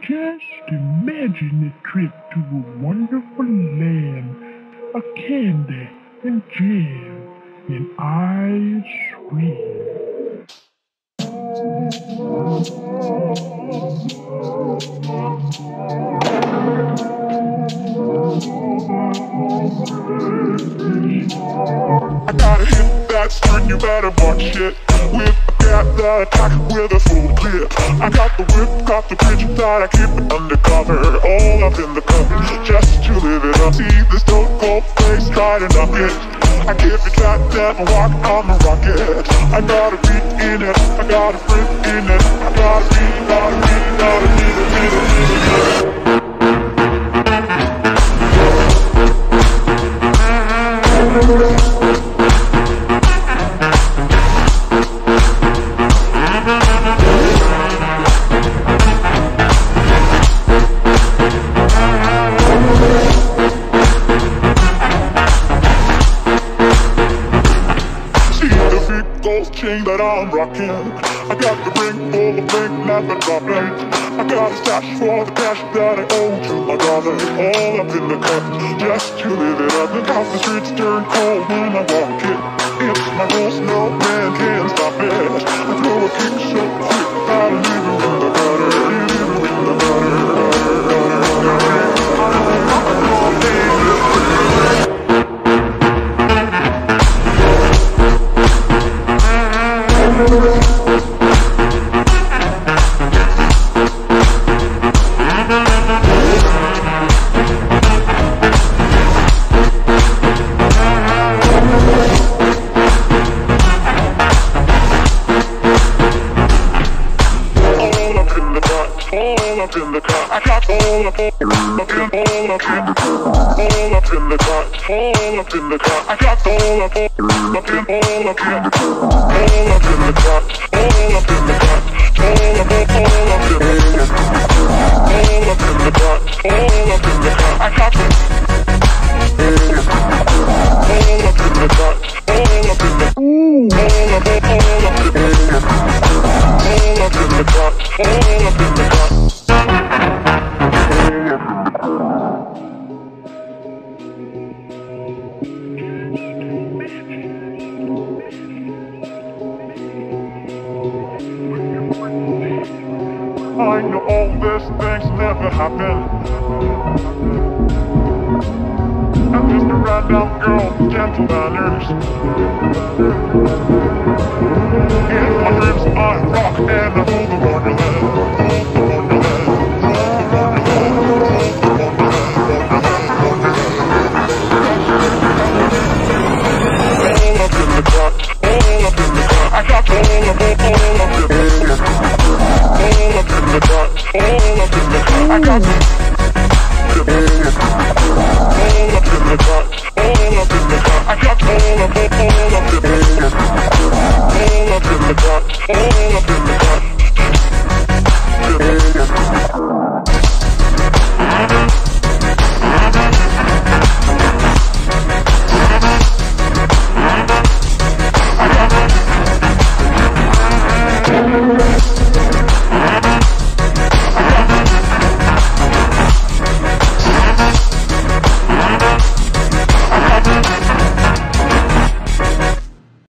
Just imagine a trip to a wonderful land, a candy and jam and ice cream. I gotta hit that string, you better watch it. With a cat that attack with a full clip. I got the whip, got the bitch that I keep it undercover. All up in the cover, just to live it up. See this dope cold face, try to knock it. I give it that devil walk on the rocket. I got a beat in it, I got a friend in it. I got a beat, got a beat, got a beat, a beat, a beat, a beat. Chain that I'm rocking. I got the ring full of bank, never dropping. I got a stash for the cash that I owe to my brother. All up in the cup, just to live it up. Look how the streets turn cold when I walk it. It's my rules, no man can stop it. I throw a kick so quick, I leave it in the gutter. Leave it in the gutter. I got all up in the cut, all up in the cut, all up in the cut. I got all up in the cut, all up in the cut, all up in the cut, all up in the cut, all up in the cut, all up in the cut. I got all up in the cut, all up in the cut, all up in the cut, all up in the cut. I know all these things never happen. I'm just a random girl with gentle manners. In my dreams I rock and I rule the wonderland. Rule the wonderland, rule the wonderland, rule the wonderland, all up in the cut, all up in the cut. I got all up in the cut. All up in the cut, all up in the cut. I got all up in the cut, all up in the cut. I got all up in the cut, all up in the cut, all up in the cut.